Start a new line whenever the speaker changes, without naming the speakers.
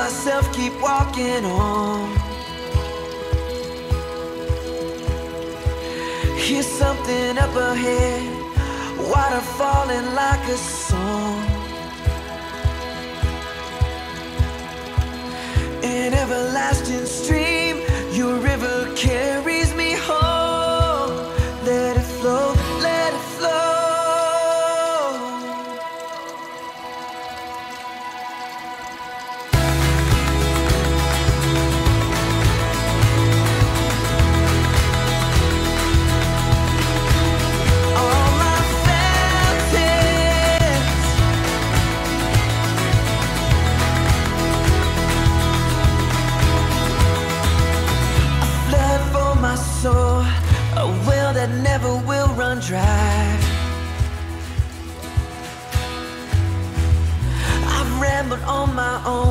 myself, keep walking on. Hear something up ahead, water falling like a song. An everlasting stream, your river carries me home. Let it flow, let it flow. All my fountains, a flood for my soul, a well that never will run dry. I've rambled on my own,